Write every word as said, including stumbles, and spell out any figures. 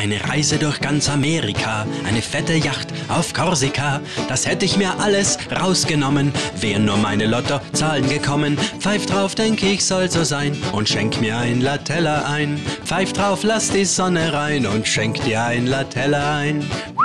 Eine Reise durch ganz Amerika, eine fette Yacht auf Korsika, das hätte ich mir alles rausgenommen, wären nur meine Lottozahlen gekommen. Pfeif drauf, denk ich, soll so sein, und schenk mir ein Latella ein. Pfeif drauf, lass die Sonne rein, und schenk dir ein Latella ein.